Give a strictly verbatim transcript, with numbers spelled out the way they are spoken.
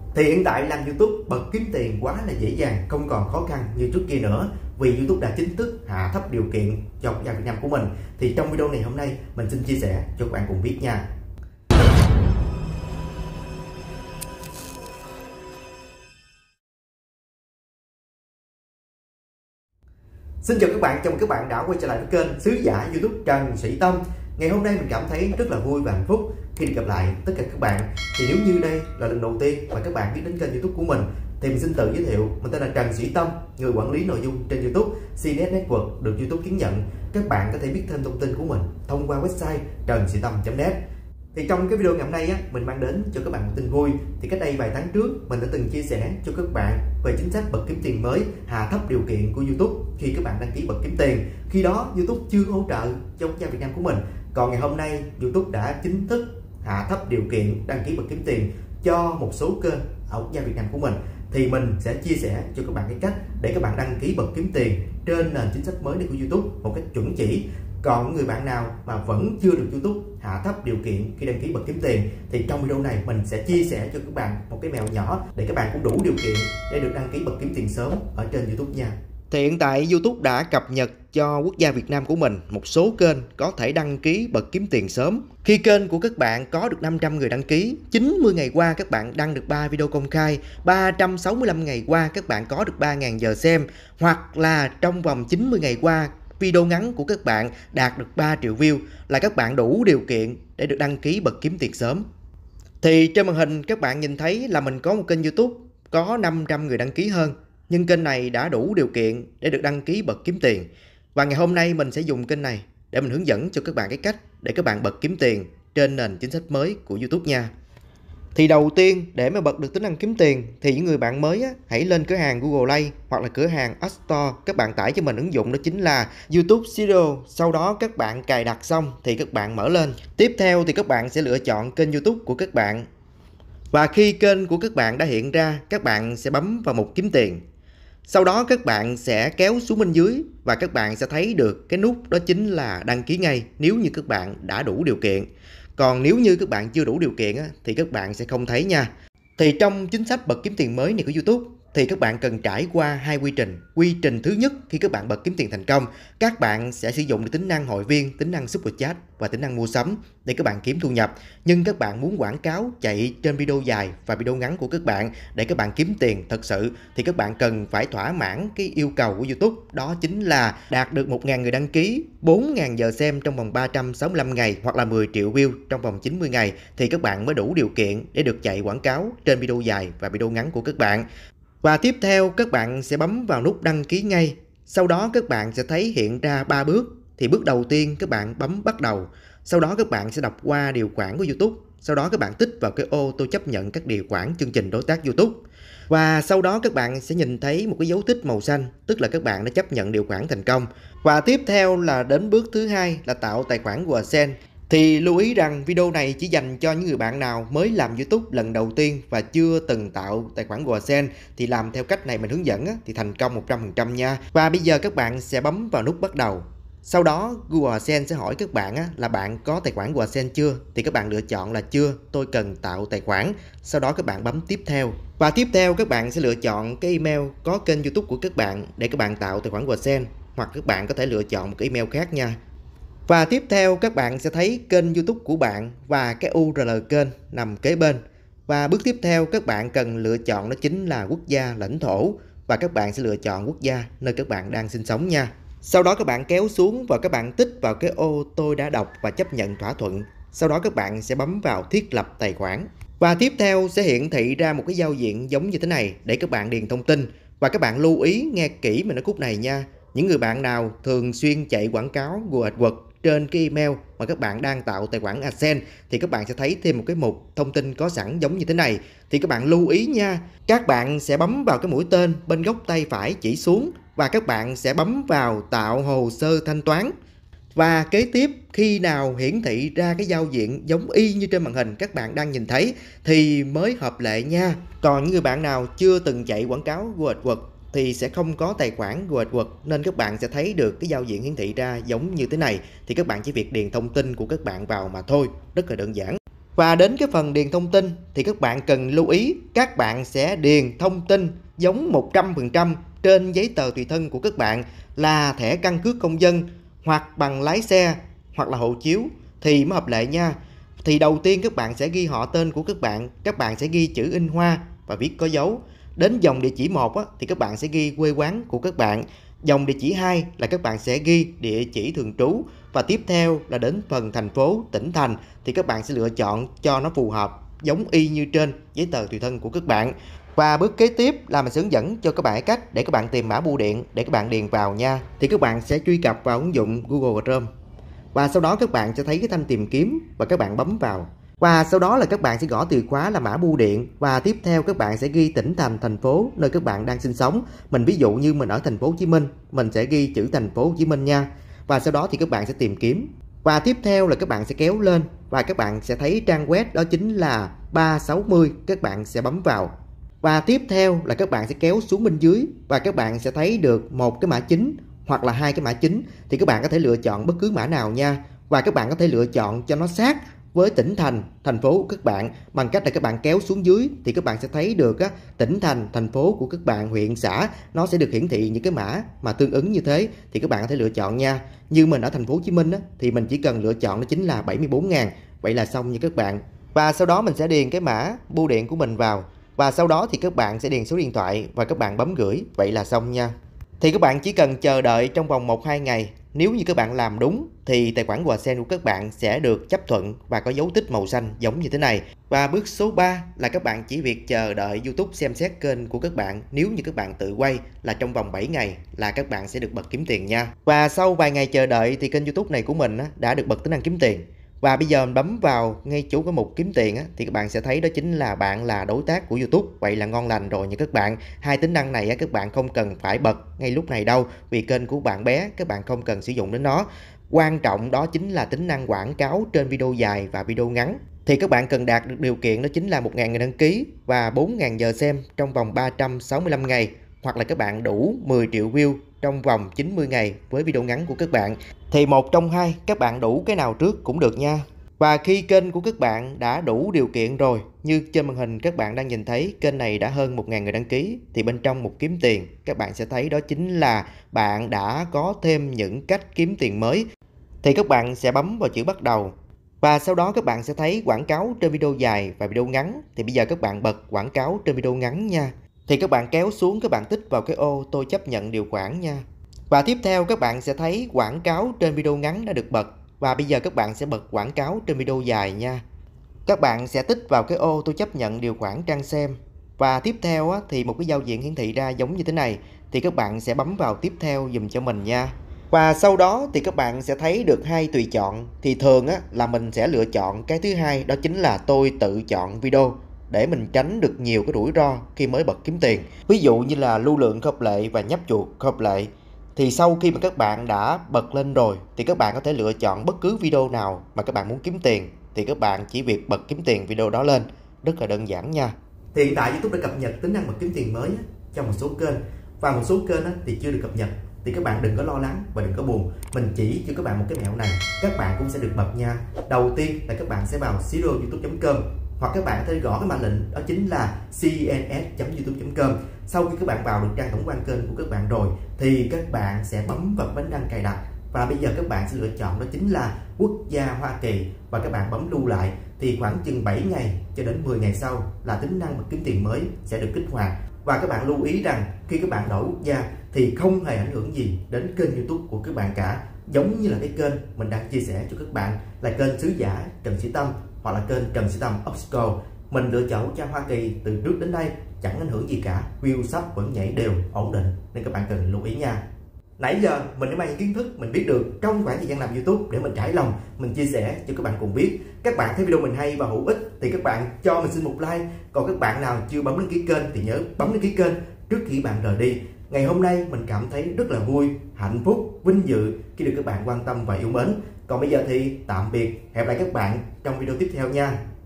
Thì hiện tại làm YouTube bật kiếm tiền quá là dễ dàng, không còn khó khăn như trước kia nữa. Vì YouTube đã chính thức hạ thấp điều kiện cho quốc gia Việt Nam của mình. Thì trong video này hôm nay mình xin chia sẻ cho các bạn cùng biết nha. Xin chào các bạn, chào mừng các bạn đã quay trở lại với kênh Sứ Giả YouTube Trần Sĩ Tâm. Ngày hôm nay mình cảm thấy rất là vui và hạnh phúc khi được gặp lại tất cả các bạn. Thì nếu như đây là lần đầu tiên mà các bạn biết đến kênh YouTube của mình thì mình xin tự giới thiệu, mình tên là Trần Sĩ Tâm, người quản lý nội dung trên YouTube xê en ét Network, được YouTube chứng nhận. Các bạn có thể biết thêm thông tin của mình thông qua website trần sĩ tâm chấm net. Thì trong cái video ngày hôm nay á, mình mang đến cho các bạn một tin vui. Thì cách đây vài tháng trước mình đã từng chia sẻ cho các bạn về chính sách bật kiếm tiền mới hạ thấp điều kiện của YouTube khi các bạn đăng ký bật kiếm tiền. Khi đó YouTube chưa hỗ trợ cho quốc gia Việt Nam của mình. Còn ngày hôm nay YouTube đã chính thức hạ thấp điều kiện đăng ký bật kiếm tiền cho một số kênh ở quốc gia Việt Nam của mình. Thì mình sẽ chia sẻ cho các bạn cái cách để các bạn đăng ký bật kiếm tiền trên nền chính sách mới này của YouTube một cách chuẩn chỉ. Còn người bạn nào mà vẫn chưa được YouTube hạ thấp điều kiện khi đăng ký bật kiếm tiền thì trong video này mình sẽ chia sẻ cho các bạn một cái mẹo nhỏ để các bạn cũng đủ điều kiện để được đăng ký bật kiếm tiền sớm ở trên YouTube nha. Thì hiện tại YouTube đã cập nhật cho quốc gia Việt Nam của mình một số kênh có thể đăng ký bật kiếm tiền sớm. Khi kênh của các bạn có được năm trăm người đăng ký, chín mươi ngày qua các bạn đăng được ba video công khai, ba trăm sáu mươi lăm ngày qua các bạn có được ba nghìn giờ xem, hoặc là trong vòng chín mươi ngày qua video ngắn của các bạn đạt được ba triệu view là các bạn đủ điều kiện để được đăng ký bật kiếm tiền sớm. Thì trên màn hình các bạn nhìn thấy là mình có một kênh YouTube có năm trăm người đăng ký hơn, nhưng kênh này đã đủ điều kiện để được đăng ký bật kiếm tiền. Và ngày hôm nay mình sẽ dùng kênh này để mình hướng dẫn cho các bạn cái cách để các bạn bật kiếm tiền trên nền chính sách mới của YouTube nha. Thì đầu tiên để mà bật được tính năng kiếm tiền thì những người bạn mới á, hãy lên cửa hàng Google Play hoặc là cửa hàng App Store, các bạn tải cho mình ứng dụng đó chính là YouTube Studio. Sau đó các bạn cài đặt xong thì các bạn mở lên. Tiếp theo thì các bạn sẽ lựa chọn kênh YouTube của các bạn. Và khi kênh của các bạn đã hiện ra, các bạn sẽ bấm vào mục kiếm tiền. Sau đó các bạn sẽ kéo xuống bên dưới và các bạn sẽ thấy được cái nút đó chính là đăng ký ngay nếu như các bạn đã đủ điều kiện. Còn nếu như các bạn chưa đủ điều kiện á, thì các bạn sẽ không thấy nha. Thì trong chính sách bật kiếm tiền mới này của YouTube thì các bạn cần trải qua hai quy trình. Quy trình thứ nhất, khi các bạn bật kiếm tiền thành công, các bạn sẽ sử dụng được tính năng hội viên, tính năng super chat và tính năng mua sắm để các bạn kiếm thu nhập. Nhưng các bạn muốn quảng cáo chạy trên video dài và video ngắn của các bạn để các bạn kiếm tiền thật sự thì các bạn cần phải thỏa mãn cái yêu cầu của YouTube, đó chính là đạt được một nghìn người đăng ký, bốn nghìn giờ xem trong vòng ba trăm sáu mươi lăm ngày hoặc là mười triệu view trong vòng chín mươi ngày thì các bạn mới đủ điều kiện để được chạy quảng cáo trên video dài và video ngắn của các bạn. Và tiếp theo các bạn sẽ bấm vào nút đăng ký ngay. Sau đó các bạn sẽ thấy hiện ra ba bước. Thì bước đầu tiên các bạn bấm bắt đầu. Sau đó các bạn sẽ đọc qua điều khoản của YouTube. Sau đó các bạn tích vào cái ô tôi chấp nhận các điều khoản chương trình đối tác YouTube. Và sau đó các bạn sẽ nhìn thấy một cái dấu tích màu xanh, tức là các bạn đã chấp nhận điều khoản thành công. Và tiếp theo là đến bước thứ hai là tạo tài khoản AdSense. Thì lưu ý rằng video này chỉ dành cho những người bạn nào mới làm YouTube lần đầu tiên và chưa từng tạo tài khoản AdSense thì làm theo cách này mình hướng dẫn á, thì thành công một trăm phần trăm nha. Và bây giờ các bạn sẽ bấm vào nút bắt đầu. Sau đó Google AdSense sẽ hỏi các bạn á, là bạn có tài khoản AdSense chưa? Thì các bạn lựa chọn là chưa, tôi cần tạo tài khoản. Sau đó các bạn bấm tiếp theo. Và tiếp theo các bạn sẽ lựa chọn cái email có kênh YouTube của các bạn để các bạn tạo tài khoản AdSense. Hoặc các bạn có thể lựa chọn một cái email khác nha. Và tiếp theo các bạn sẽ thấy kênh YouTube của bạn và cái u rờ lờ kênh nằm kế bên. Và bước tiếp theo các bạn cần lựa chọn đó chính là quốc gia, lãnh thổ. Và các bạn sẽ lựa chọn quốc gia nơi các bạn đang sinh sống nha. Sau đó các bạn kéo xuống và các bạn tích vào cái ô tôi đã đọc và chấp nhận thỏa thuận. Sau đó các bạn sẽ bấm vào thiết lập tài khoản. Và tiếp theo sẽ hiển thị ra một cái giao diện giống như thế này để các bạn điền thông tin. Và các bạn lưu ý nghe kỹ mình ở khúc này nha. Những người bạn nào thường xuyên chạy quảng cáo Google AdWords trên cái email mà các bạn đang tạo tài khoản AdSense thì các bạn sẽ thấy thêm một cái mục thông tin có sẵn giống như thế này. Thì các bạn lưu ý nha, các bạn sẽ bấm vào cái mũi tên bên góc tay phải chỉ xuống và các bạn sẽ bấm vào tạo hồ sơ thanh toán. Và kế tiếp khi nào hiển thị ra cái giao diện giống y như trên màn hình các bạn đang nhìn thấy thì mới hợp lệ nha. Còn những người bạn nào chưa từng chạy quảng cáo Google AdWords thì sẽ không có tài khoản Google AdWords nên các bạn sẽ thấy được cái giao diện hiển thị ra giống như thế này. Thì các bạn chỉ việc điền thông tin của các bạn vào mà thôi, rất là đơn giản. Và đến cái phần điền thông tin thì các bạn cần lưu ý các bạn sẽ điền thông tin giống một trăm phần trăm trên giấy tờ tùy thân của các bạn là thẻ căn cước công dân hoặc bằng lái xe hoặc là hộ chiếu thì mới hợp lệ nha. Thì đầu tiên các bạn sẽ ghi họ tên của các bạn, các bạn sẽ ghi chữ in hoa và viết có dấu. Đến dòng địa chỉ một á, thì các bạn sẽ ghi quê quán của các bạn. Dòng địa chỉ hai là các bạn sẽ ghi địa chỉ thường trú. Và tiếp theo là đến phần thành phố, tỉnh thành thì các bạn sẽ lựa chọn cho nó phù hợp giống y như trên giấy tờ tùy thân của các bạn. Và bước kế tiếp là mình sẽ hướng dẫn cho các bạn cách để các bạn tìm mã bưu điện để các bạn điền vào nha. Thì các bạn sẽ truy cập vào ứng dụng Google Chrome. Và sau đó các bạn sẽ thấy cái thanh tìm kiếm và các bạn bấm vào. Và sau đó là các bạn sẽ gõ từ khóa là mã bưu điện và tiếp theo các bạn sẽ ghi tỉnh thành, thành phố nơi các bạn đang sinh sống. Mình ví dụ như mình ở thành phố Hồ Chí Minh, mình sẽ ghi chữ thành phố Hồ Chí Minh nha. Và sau đó thì các bạn sẽ tìm kiếm. Và tiếp theo là các bạn sẽ kéo lên và các bạn sẽ thấy trang web đó chính là ba sáu mươi, các bạn sẽ bấm vào. Và tiếp theo là các bạn sẽ kéo xuống bên dưới và các bạn sẽ thấy được một cái mã chính hoặc là hai cái mã chính thì các bạn có thể lựa chọn bất cứ mã nào nha. Và các bạn có thể lựa chọn cho nó sát với tỉnh thành, thành phố của các bạn bằng cách là các bạn kéo xuống dưới thì các bạn sẽ thấy được á, tỉnh thành, thành phố của các bạn, huyện, xã nó sẽ được hiển thị những cái mã mà tương ứng như thế thì các bạn có thể lựa chọn nha. Như mình ở thành phố Hồ Chí Minh á, thì mình chỉ cần lựa chọn đó chính là bảy mươi bốn ngàn, vậy là xong nha các bạn. Và sau đó mình sẽ điền cái mã bưu điện của mình vào và sau đó thì các bạn sẽ điền số điện thoại và các bạn bấm gửi, vậy là xong nha. Thì các bạn chỉ cần chờ đợi trong vòng một hai ngày. Nếu như các bạn làm đúng thì tài khoản quà sen của các bạn sẽ được chấp thuận và có dấu tích màu xanh giống như thế này. Và bước số ba là các bạn chỉ việc chờ đợi YouTube xem xét kênh của các bạn. Nếu như các bạn tự quay là trong vòng bảy ngày là các bạn sẽ được bật kiếm tiền nha. Và sau vài ngày chờ đợi thì kênh YouTube này của mình đã được bật tính năng kiếm tiền. Và bây giờ mình bấm vào ngay chỗ cái mục kiếm tiền á, thì các bạn sẽ thấy đó chính là bạn là đối tác của YouTube. Vậy là ngon lành rồi nha các bạn. Hai tính năng này á, các bạn không cần phải bật ngay lúc này đâu, vì kênh của bạn bé các bạn không cần sử dụng đến nó. Quan trọng đó chính là tính năng quảng cáo trên video dài và video ngắn. Thì các bạn cần đạt được điều kiện đó chính là một nghìn người đăng ký và bốn nghìn giờ xem trong vòng ba trăm sáu mươi lăm ngày, hoặc là các bạn đủ mười triệu view trong vòng chín mươi ngày với video ngắn của các bạn. Thì một trong hai các bạn đủ cái nào trước cũng được nha. Và khi kênh của các bạn đã đủ điều kiện rồi, như trên màn hình các bạn đang nhìn thấy kênh này đã hơn một nghìn người đăng ký, thì bên trong mục kiếm tiền các bạn sẽ thấy đó chính là bạn đã có thêm những cách kiếm tiền mới. Thì các bạn sẽ bấm vào chữ bắt đầu. Và sau đó các bạn sẽ thấy quảng cáo trên video dài và video ngắn. Thì bây giờ các bạn bật quảng cáo trên video ngắn nha. Thì các bạn kéo xuống, các bạn tích vào cái ô tôi chấp nhận điều khoản nha. Và tiếp theo các bạn sẽ thấy quảng cáo trên video ngắn đã được bật. Và bây giờ các bạn sẽ bật quảng cáo trên video dài nha. Các bạn sẽ tích vào cái ô tôi chấp nhận điều khoản trang xem. Và tiếp theo á, thì một cái giao diện hiển thị ra giống như thế này. Thì các bạn sẽ bấm vào tiếp theo dùm cho mình nha. Và sau đó thì các bạn sẽ thấy được hai tùy chọn. Thì thường á, là mình sẽ lựa chọn cái thứ hai, đó chính là tôi tự chọn video, để mình tránh được nhiều cái rủi ro khi mới bật kiếm tiền. Ví dụ như là lưu lượng không hợp lệ và nhấp chuột không hợp lệ. Thì sau khi mà các bạn đã bật lên rồi thì các bạn có thể lựa chọn bất cứ video nào mà các bạn muốn kiếm tiền. Thì các bạn chỉ việc bật kiếm tiền video đó lên. Rất là đơn giản nha. Thì hiện tại YouTube đã cập nhật tính năng bật kiếm tiền mới cho một số kênh. Và một số kênh thì chưa được cập nhật. Thì các bạn đừng có lo lắng và đừng có buồn. Mình chỉ cho các bạn một cái mẹo này, các bạn cũng sẽ được bật nha. Đầu tiên là các bạn sẽ vào zero youtube chấm com, hoặc các bạn có thể gõ cái mã lệnh đó chính là c n s chấm youtube chấm com. Sau khi các bạn vào được trang tổng quan kênh của các bạn rồi thì các bạn sẽ bấm vào bánh đăng cài đặt. Và bây giờ các bạn sẽ lựa chọn đó chính là quốc gia Hoa Kỳ và các bạn bấm lưu lại. Thì khoảng chừng bảy ngày cho đến mười ngày sau là tính năng bật kiếm tiền mới sẽ được kích hoạt. Và các bạn lưu ý rằng khi các bạn đổi quốc gia thì không hề ảnh hưởng gì đến kênh YouTube của các bạn cả. Giống như là cái kênh mình đang chia sẻ cho các bạn là kênh Sứ Giả Trần Sĩ Tâm hoặc là kênh Trần Sĩ Tâm Obstacle. Mình lựa chọn quốc gia Hoa Kỳ từ trước đến đây chẳng ảnh hưởng gì cả, view sub vẫn nhảy đều ổn định, nên các bạn cần lưu ý nha. Nãy giờ mình đã mang những kiến thức mình biết được trong khoảng thời gian làm YouTube để mình trải lòng, mình chia sẻ cho các bạn cùng biết. Các bạn thấy video mình hay và hữu ích thì các bạn cho mình xin một like. Còn các bạn nào chưa bấm đăng ký kênh thì nhớ bấm đăng ký kênh trước khi bạn rời đi. Ngày hôm nay mình cảm thấy rất là vui, hạnh phúc, vinh dự khi được các bạn quan tâm và yêu mến. Còn bây giờ thì tạm biệt, hẹn gặp lại các bạn trong video tiếp theo nha.